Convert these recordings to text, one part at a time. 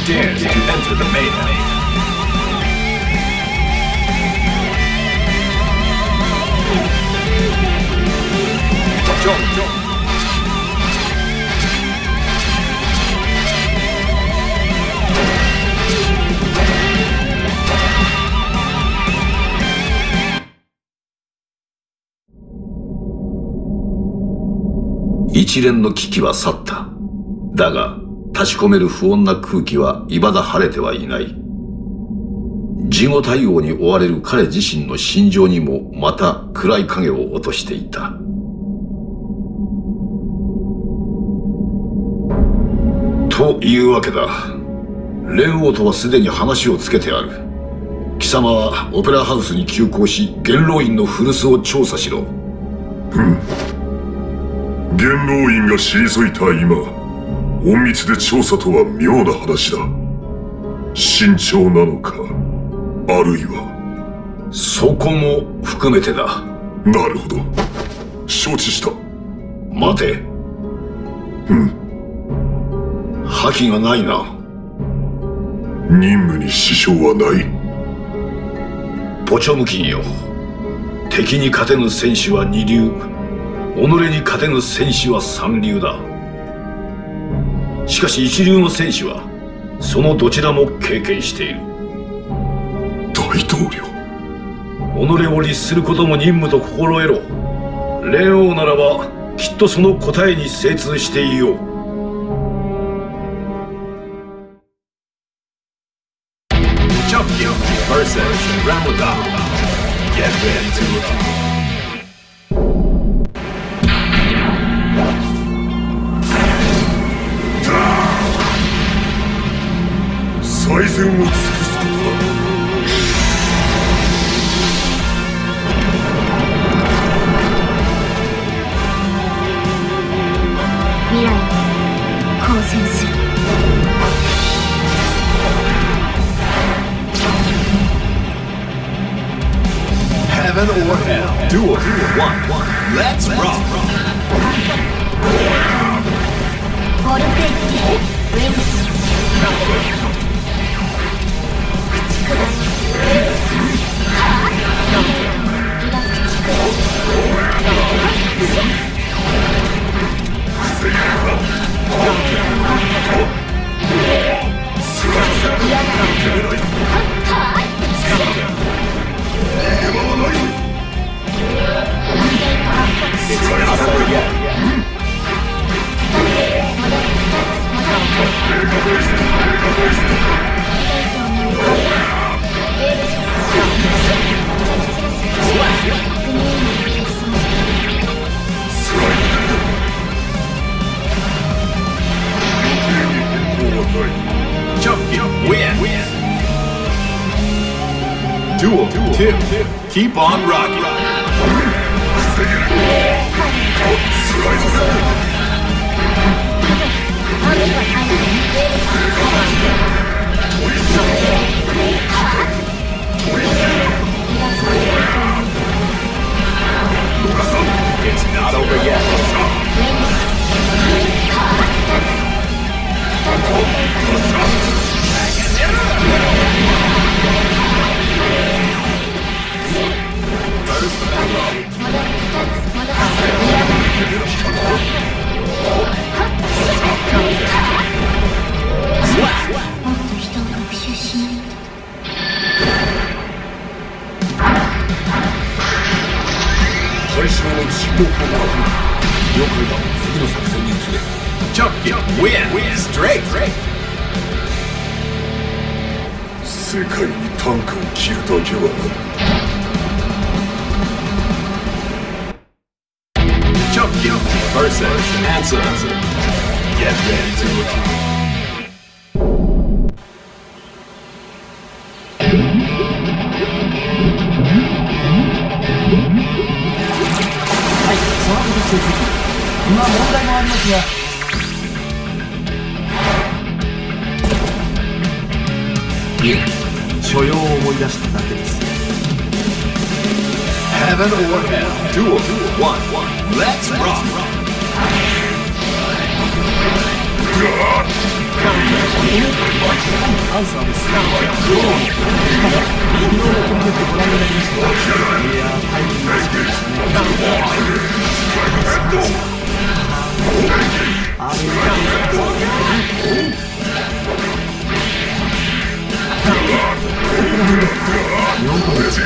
dares to enter the mayhem? John. 一連の危機は去った。だが、立ち込める不穏な空気は未だ晴れてはいない。事後対応に追われる彼自身の心情にもまた暗い影を落としていた。というわけだ。蓮王とはすでに話をつけてある。貴様はオペラハウスに急行し、元老院の古巣を調査しろ。 元老院が退いた今、隠密で調査とは妙な話だ。慎重なのか、あるいは。 そこも含めてだ。 なるほど。承知した。 待て。覇気がないな。 任務に支障はない。 ポチョムキンよ。敵に勝てぬ戦士は二流。己に勝てぬ戦士は三流だ。しかし一流の戦士はそのどちらも経験している。 大統領。 己を律することも任務と心得ろ。蓮王ならばきっとその答えに精通していよう。チョキ vs ラムダ。Get ready to 最善を尽くすことだ。 未来に抗戦する。 Heaven or hell, duel 1. Let's rock. ボルテッケウェルス。 Duel 2. Keep on rocking. It's not over yet. Chucky win straight. 世界にタンクを切るだけはない。Chucky vs Answer. Get ready to 今問題もありますが、所用を思い出しただけです。 Heaven or hell, duel 1. Let's rock. Counter. アンサーです。昨日のコンテンツご覧になりました。いやー、タイミングがそうですね。あれ4個ですよ。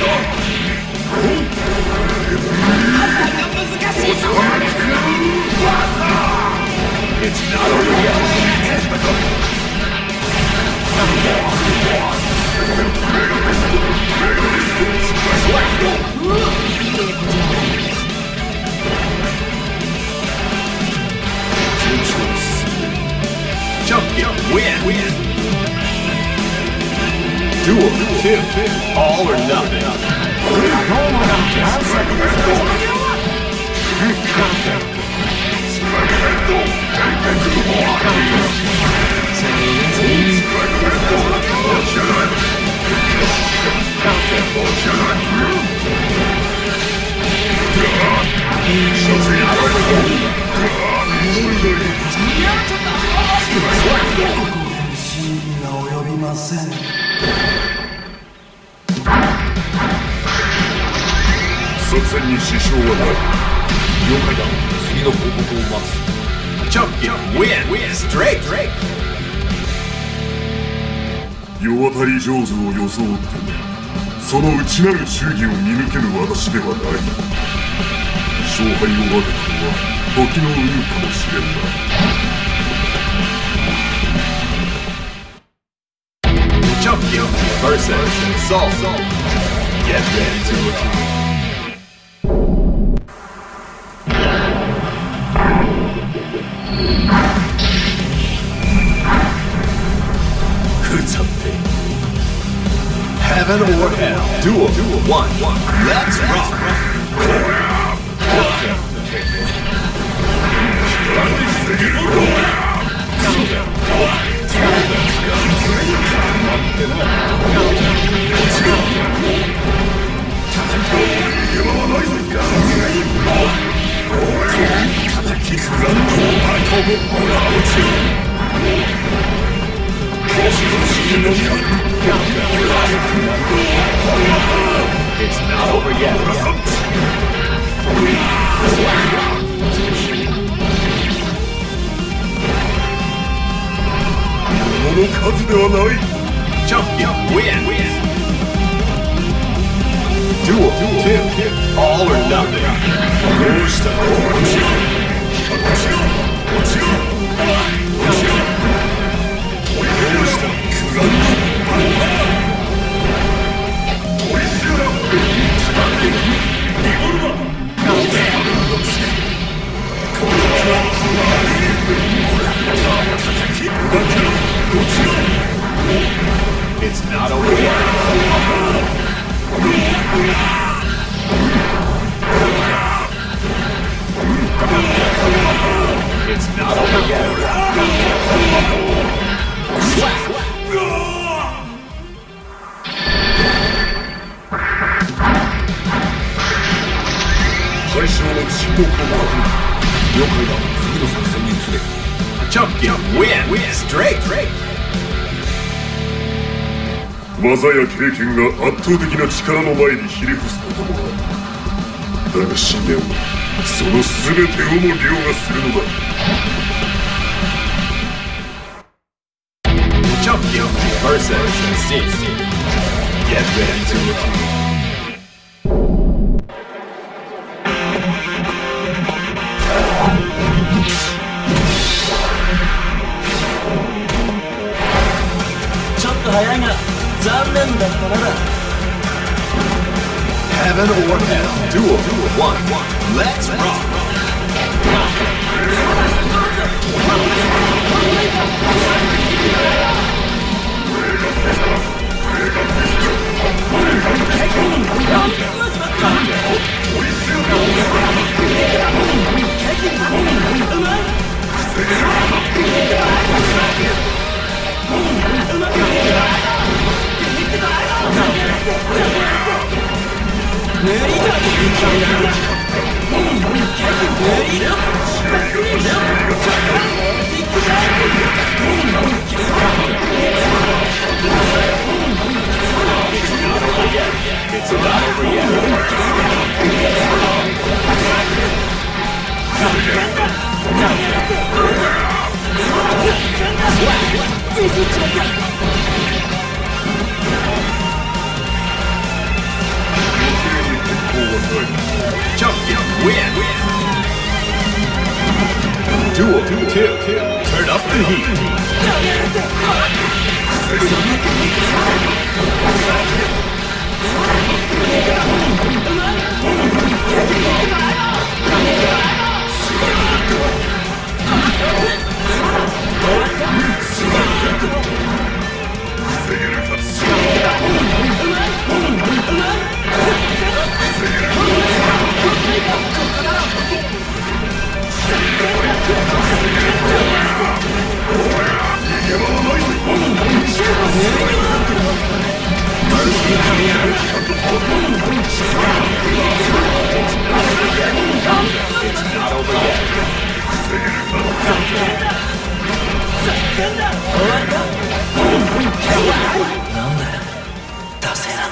It's not over yet. Champion win. Duel 2. All or nothing. Champion win. Straight. 世渡り上手を装ってもその内なる忠義を見抜けぬ私ではない。勝敗を分けたのは時の運かもしれんな。 Champion versus Soul. Get ready to rock. Heaven or hell. Duel 1. Let's rock. It's not over yet. この数ではない。 Champion win. Duel 2. All or nothing. どうした？It's not over yet. It's not over yet. 対象の沈黙を確認。了解だ。次の作戦に移れ。 Champion win. Straight. 技や経験が圧倒的な力の前にひれ伏すこともある。だが信念はその全てをも凌駕するのだ。 Champion versus C. Get ready to rock. Heaven or hell. Duel 1. Let's rock. なんだよダセな。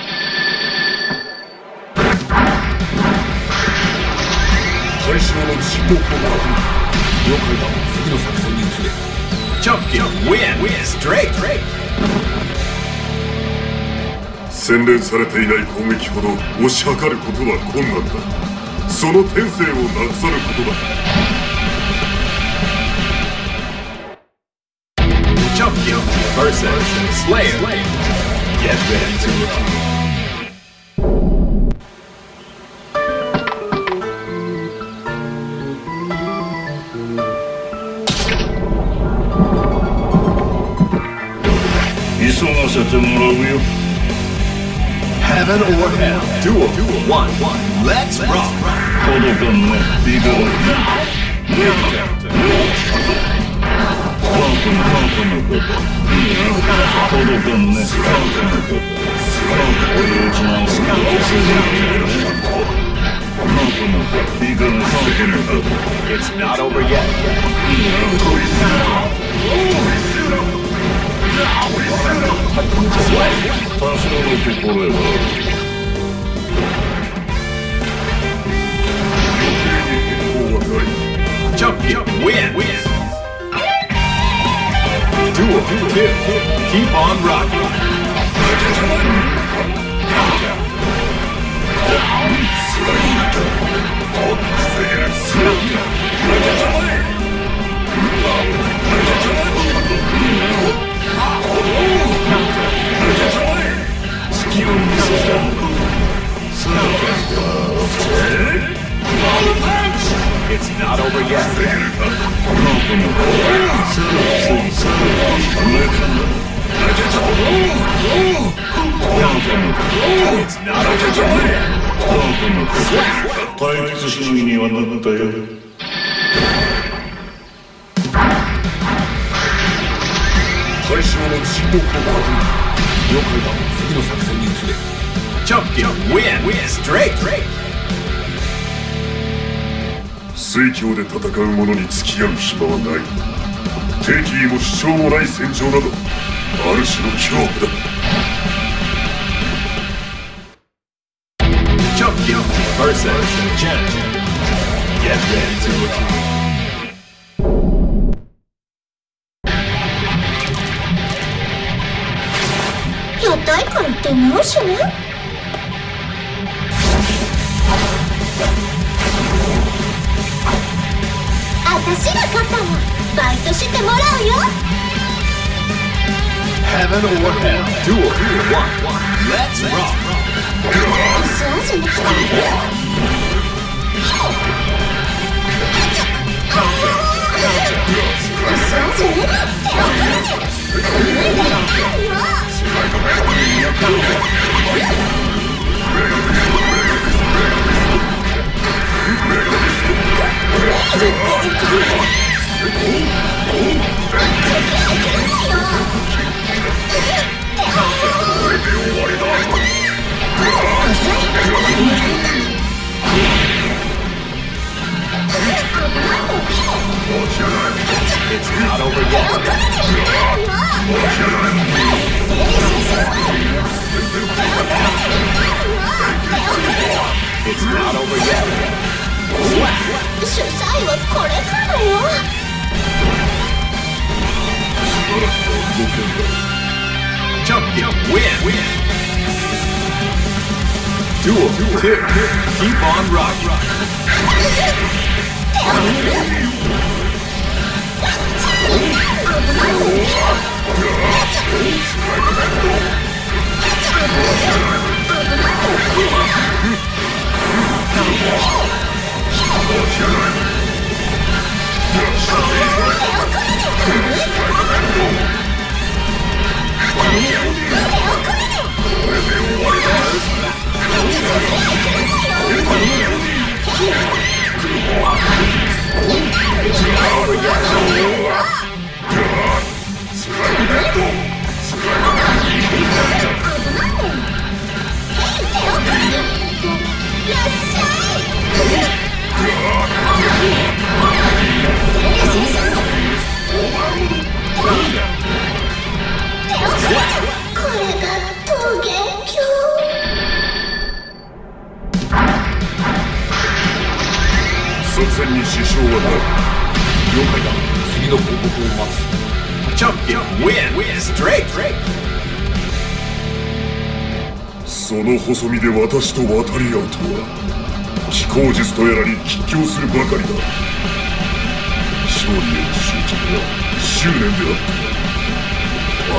対象の沈黙を確認。 了解だ。次の作戦に移れ。Champion win straight。 洗練されていない攻撃ほど押し量ることは困難だ。その天性をなくさぬことだ。 Champion versus Slayer. Get ready to rock. Heaven or hell. Duel 1. Let's rock. It's not over yet. Champion win. Duel 2. Keep on rocking. It's not over yet. It's not over yet. 退屈しのぎにはなったよ。 対象の沈黙を確認。 了解だ。次の作戦に移れ。Champion win straight。 水郷で戦う者に付き合う暇はない。敵意も主張もない戦場などある種の恐怖だ。 Champion versus Jen. Get ready to rock. やったいからって直しね。私が勝ったらバイトしてもらうよ。 Heaven or hell. Duel 1. Let's rock. そうじゃなくて It's not over yet. It's not over yet. 主催はこれからよ。 Champion win. Duel 2. Keep on rocking. はない。 了解だ。次の報告を待つ。チャンピオン win straight。 その細身で私と渡り合うとは、気功術とやらに吉祥するばかりだ。勝利への執着は執念であった。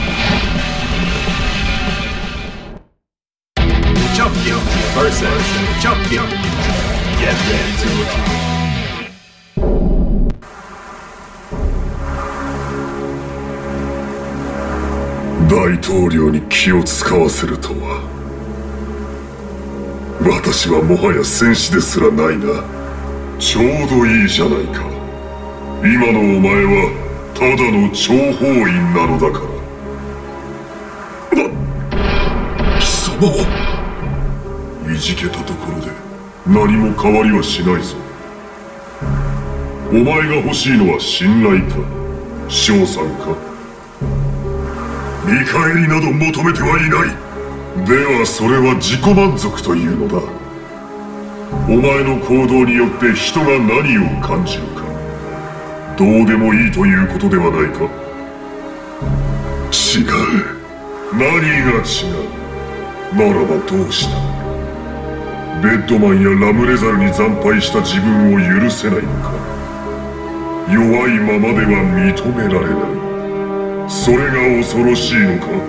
チャンピオン vs チャンピオン。Get ready to 大統領に気を使わせるとは。私はもはや戦士ですらないが、ちょうどいいじゃないか。今のお前はただの諜報員なのだから。貴様はいじけたところで何も変わりはしないぞ。お前が欲しいのは信頼か賞賛か。見返りなど求めてはいない。ではそれは自己満足というのだ。お前の行動によって人が何を感じるか、どうでもいいということではないか。違う。何が違う。ならばどうした。ベッドマンやラムレザルに惨敗した自分を許せないのか。弱いままでは認められない。それが恐ろしいのか。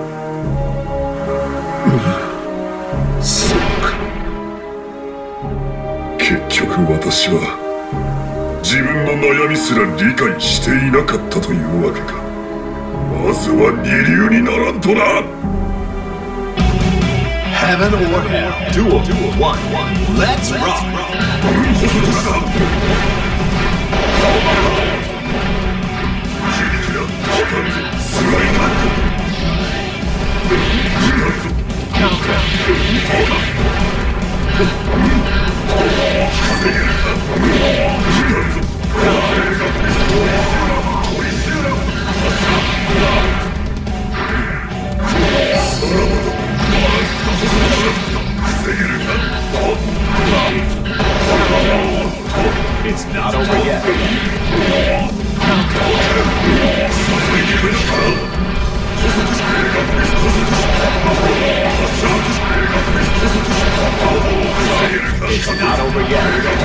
そうか。結局私は自分の悩みすら理解していなかったというわけか。まずは二流にならんとな。 Heaven or Hell Duel 1 Let's rock。 It's not over yet. It's not over yet.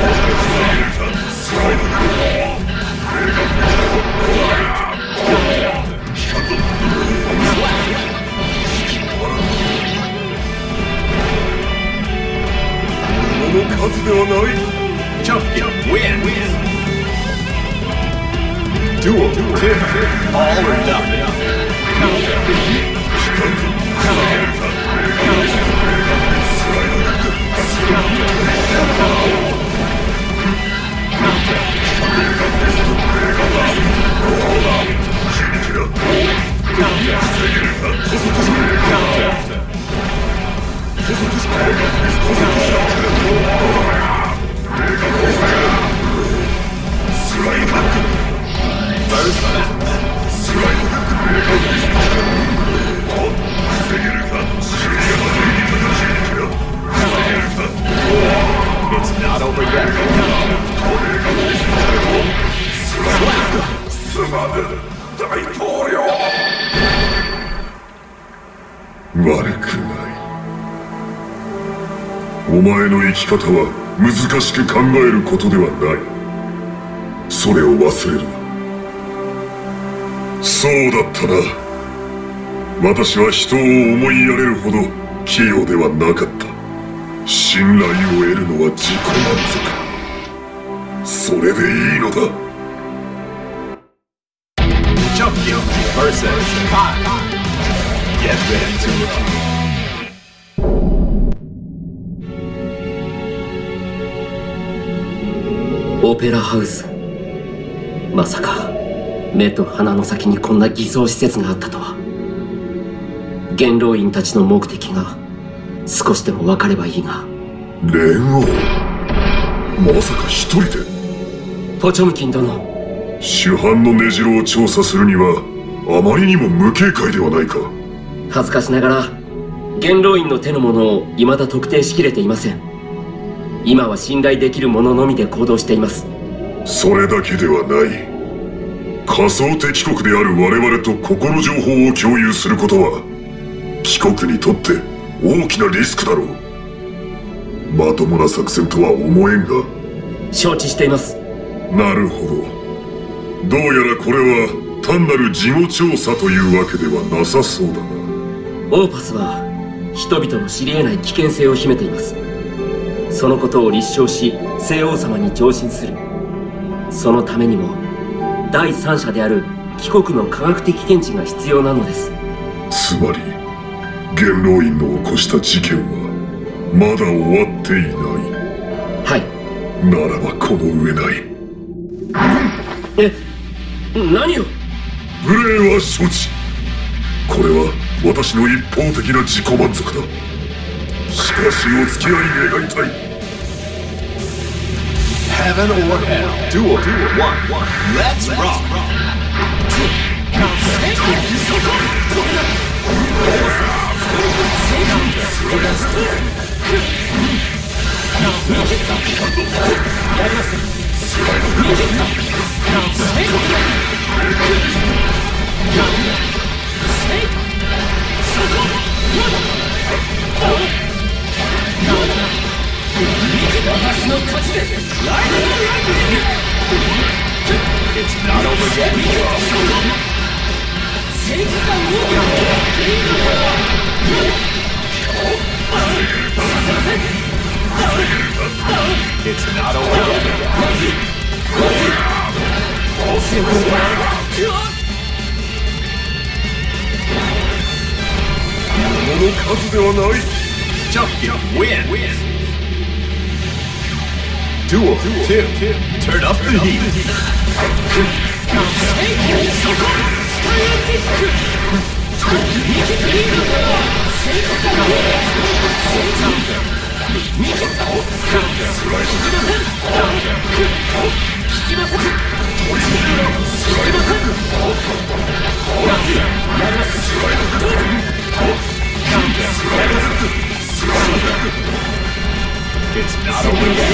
Champion win. Duel 2 all or nothing. It's not over yet. 悪くない。お前の生き方は難しく考えることではない。それを忘れるな。そうだったな。私は人を思いやれるほど器用ではなかった。信頼を得るのは自己満足。それでいいのだ。 Champion vs Kai. Get ready to rock. オペラハウス。まさか目と鼻の先にこんな偽装施設があったとは。元老院たちの目的が少しでも分かればいいが。 連王、まさか一人で。 ポチョムキン殿、 主犯の根城を調査するにはあまりにも無警戒ではないか。 恥ずかしながら元老院の手の者を未だ特定しきれていません。今は信頼できる者のみで行動しています。 それだけではない。仮想敵国である我々と心情報を共有することは貴国にとって大きなリスクだろう。まともな作戦とは思えんが。 承知しています。 なるほど。どうやらこれは単なる事後調査というわけではなさそうだな。 オーパスは人々の知り得ない危険性を秘めています。そのことを立証し聖王様に上申する。そのためにも第三者である貴国の科学的見地が必要なのです。 つまり元老院の起こした事件はまだ終わっていない。 はい。 ならばこの上ない。 何を。 無礼は承知。これは私の一方的な自己満足だ。しかしお付き合い願いたい。 Heaven or hell. Duel 1. Let's rock. It's not over yet. It's not over yet. この数ではない。 Champion wins. Duel 2. Turn up the heat. It's not over yet.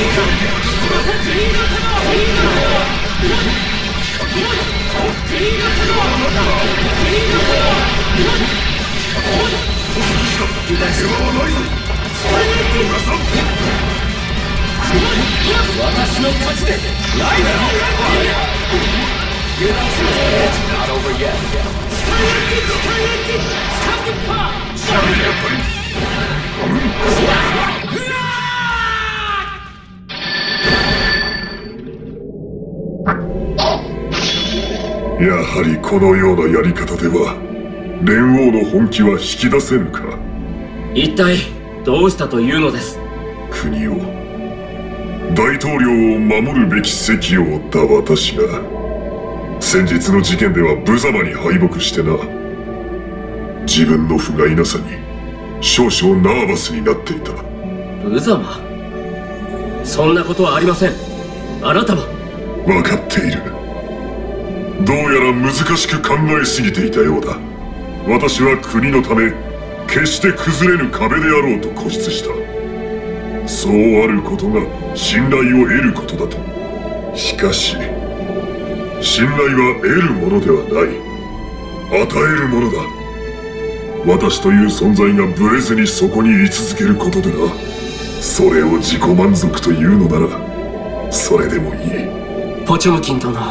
It's not over yet. やはりこのようなやり方では連王の本気は引き出せぬか。 一体どうしたというのです。 国を、大統領を守るべき責を負った私が先日の事件では無様に敗北してな。自分の不甲斐なさに少々ナーバスになっていた。 無様？そんなことはありません。あなたは。 分かっている。どうやら難しく考えすぎていたようだ。私は国のため決して崩れぬ壁であろうと固執した。そうあることが信頼を得ることだと。しかし信頼は得るものではない、与えるものだ。私という存在がブレずにそこに居続けることでな。それを自己満足というのならそれでもいい。 ポチョムキン殿、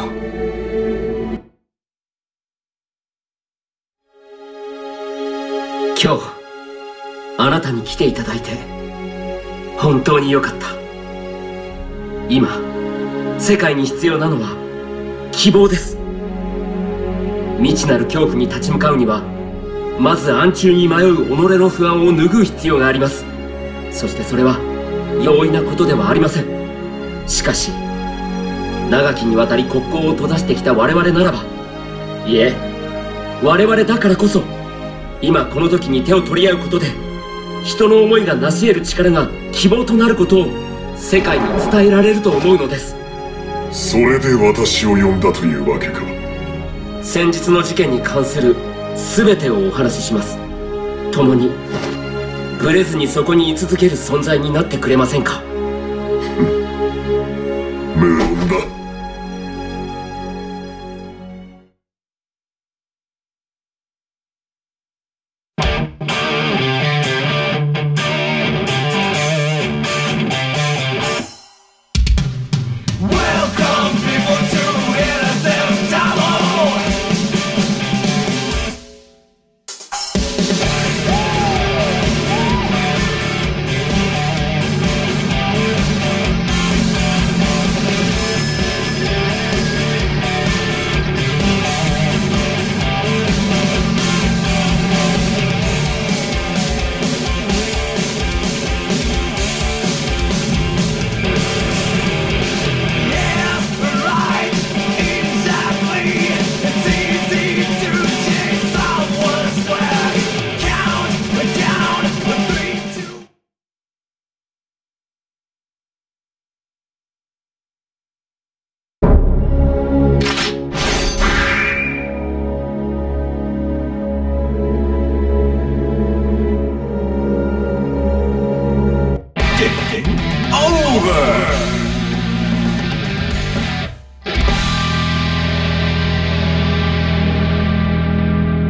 今日あなたに来ていただいて本当によかった。今世界に必要なのは希望です。未知なる恐怖に立ち向かうにはまず暗中に迷う己の不安を拭う必要があります。そしてそれは容易なことではありません。しかし長きにわたり国交を閉ざしてきた我々ならば、いえ我々だからこそ今この時に手を取り合うことで人の思いが成し得る力が希望となることを世界に伝えられると思うのです。 それで私を呼んだというわけか。 先日の事件に関する全てをお話しします。共にブレずにそこに居続ける存在になってくれませんか。 無論だ。 う